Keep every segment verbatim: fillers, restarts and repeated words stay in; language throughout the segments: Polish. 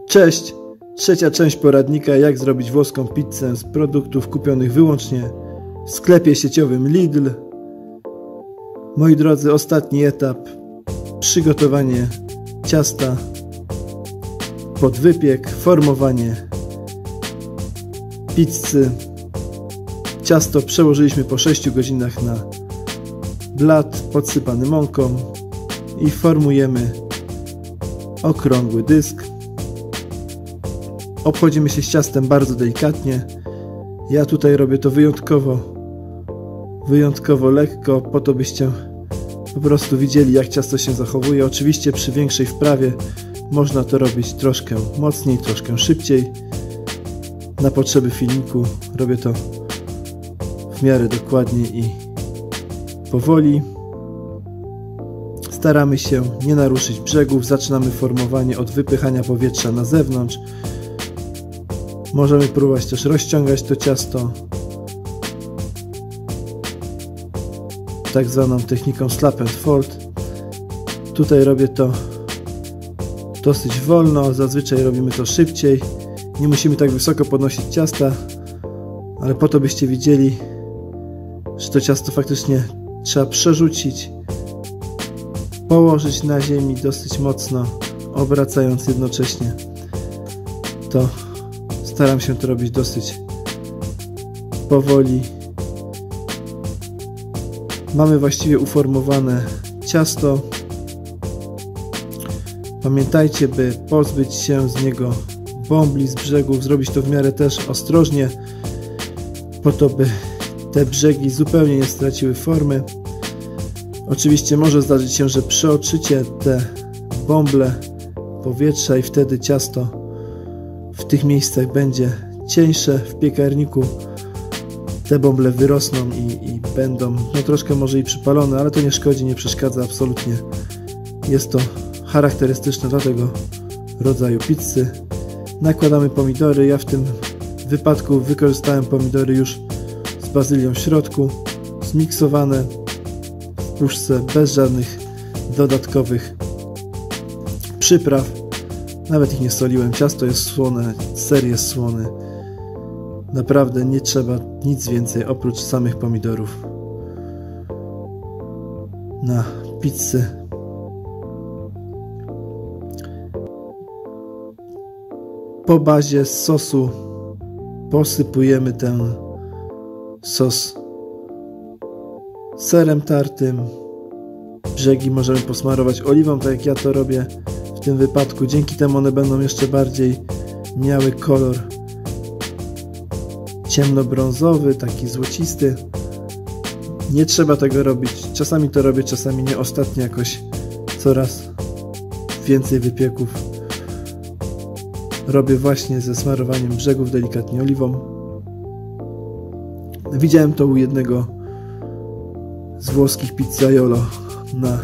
Cześć! Trzecia część poradnika, jak zrobić włoską pizzę z produktów kupionych wyłącznie w sklepie sieciowym Lidl. Moi drodzy, ostatni etap. Przygotowanie ciasta pod wypiek, formowanie pizzy. Ciasto przełożyliśmy po sześciu godzinach na blat podsypany mąką i formujemy okrągły dysk. Obchodzimy się z ciastem bardzo delikatnie. Ja tutaj robię to wyjątkowo wyjątkowo lekko, po to byście po prostu widzieli, jak ciasto się zachowuje. Oczywiście przy większej wprawie można to robić troszkę mocniej, troszkę szybciej. Na potrzeby filmiku robię to w miarę dokładnie i powoli. Staramy się nie naruszyć brzegów. Zaczynamy formowanie od wypychania powietrza na zewnątrz. Możemy próbować też rozciągać to ciasto tak zwaną techniką slap and fold. Tutaj robię to dosyć wolno, zazwyczaj robimy to szybciej. Nie musimy tak wysoko podnosić ciasta, ale po to byście widzieli, że to ciasto faktycznie trzeba przerzucić, położyć na ziemi dosyć mocno, obracając jednocześnie. To staram się to robić dosyć powoli. Mamy właściwie uformowane ciasto. Pamiętajcie, by pozbyć się z niego bąbli z brzegów, zrobić to w miarę też ostrożnie, po to, by te brzegi zupełnie nie straciły formy. Oczywiście może zdarzyć się, że przeoczycie te bąble powietrza i wtedy ciasto w tych miejscach będzie cieńsze. W piekarniku te bąble wyrosną i, i będą no troszkę może i przypalone, ale to nie szkodzi, nie przeszkadza absolutnie. Jest to charakterystyczne dla tego rodzaju pizzy. Nakładamy pomidory. Ja w tym wypadku wykorzystałem pomidory już z bazylią w środku, zmiksowane w puszce, bez żadnych dodatkowych przypraw. Nawet ich nie soliłem. Ciasto jest słone, ser jest słony. Naprawdę nie trzeba nic więcej oprócz samych pomidorów na pizzę. Po bazie sosu posypujemy ten sos serem tartym. Brzegi możemy posmarować oliwą, tak jak ja to robię w tym wypadku. Dzięki temu one będą jeszcze bardziej miały kolor ciemnobrązowy, taki złocisty. Nie trzeba tego robić. Czasami to robię, czasami nie. Ostatnio jakoś coraz więcej wypieków robię właśnie ze smarowaniem brzegów delikatnie oliwą. Widziałem to u jednego z włoskich pizzaiolo na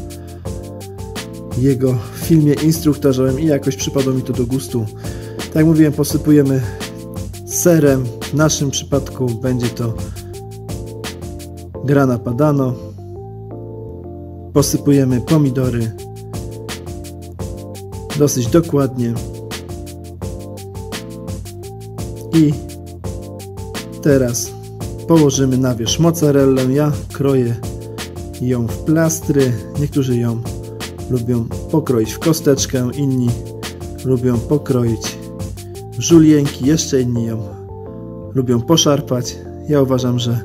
jego filmie instruktażowym i jakoś przypadło mi to do gustu. Tak jak mówiłem, posypujemy serem. W naszym przypadku będzie to grana padano. Posypujemy pomidory dosyć dokładnie. I teraz położymy na wierzch mozzarellę. Ja kroję ją w plastry. Niektórzy ją lubią pokroić w kosteczkę, inni lubią pokroić w żulienki, jeszcze inni ją lubią poszarpać. Ja uważam, że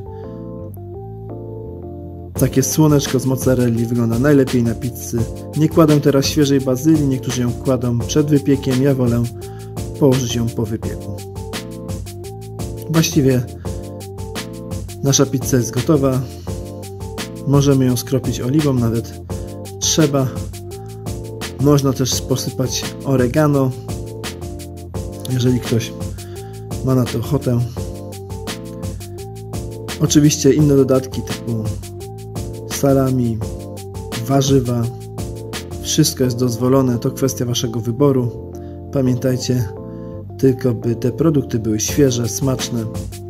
takie słoneczko z mozzarelli wygląda najlepiej na pizzy. Nie kładę teraz świeżej bazylii, niektórzy ją kładą przed wypiekiem. Ja wolę położyć ją po wypieku. Właściwie nasza pizza jest gotowa. Możemy ją skropić oliwą, nawet trzeba. Można też posypać oregano, jeżeli ktoś ma na to ochotę. Oczywiście inne dodatki typu salami, warzywa, wszystko jest dozwolone, to kwestia waszego wyboru. Pamiętajcie tylko, by te produkty były świeże, smaczne.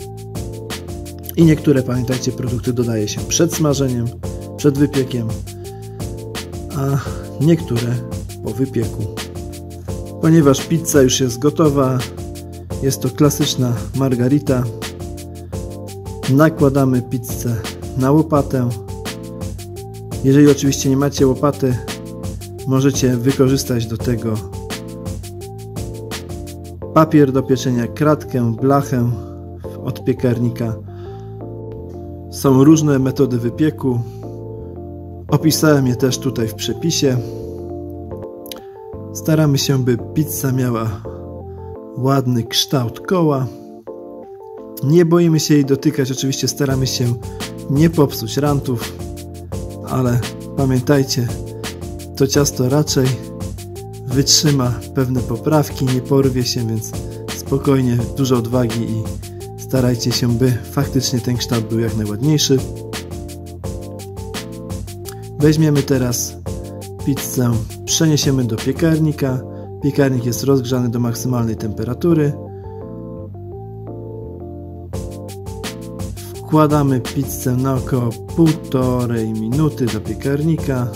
I niektóre, pamiętajcie, produkty dodaje się przed smażeniem, przed wypiekiem, a niektóre po wypieku. Ponieważ pizza już jest gotowa, jest to klasyczna margarita, nakładamy pizzę na łopatę. Jeżeli oczywiście nie macie łopaty, możecie wykorzystać do tego papier do pieczenia, kratkę, blachę od piekarnika. Są różne metody wypieku. Opisałem je też tutaj w przepisie. Staramy się, by pizza miała ładny kształt koła. Nie boimy się jej dotykać, oczywiście staramy się nie popsuć rantów, ale pamiętajcie, to ciasto raczej wytrzyma pewne poprawki, nie porwie się, więc spokojnie, dużo odwagi i starajcie się, by faktycznie ten kształt był jak najładniejszy. Weźmiemy teraz pizzę, przeniesiemy do piekarnika. Piekarnik jest rozgrzany do maksymalnej temperatury. Wkładamy pizzę na około półtorej minuty do piekarnika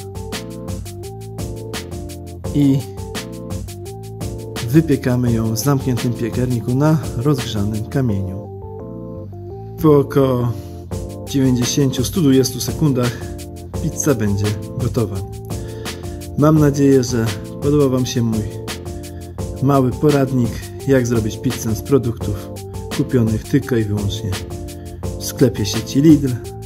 i wypiekamy ją w zamkniętym piekarniku na rozgrzanym kamieniu. Po około dziewięćdziesięciu do stu dwudziestu sekundach pizza będzie gotowa. Mam nadzieję, że podobał Wam się mój mały poradnik, jak zrobić pizzę z produktów kupionych tylko i wyłącznie w sklepie sieci Lidl.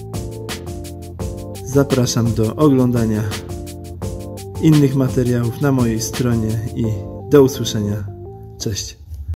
Zapraszam do oglądania innych materiałów na mojej stronie i do usłyszenia. Cześć!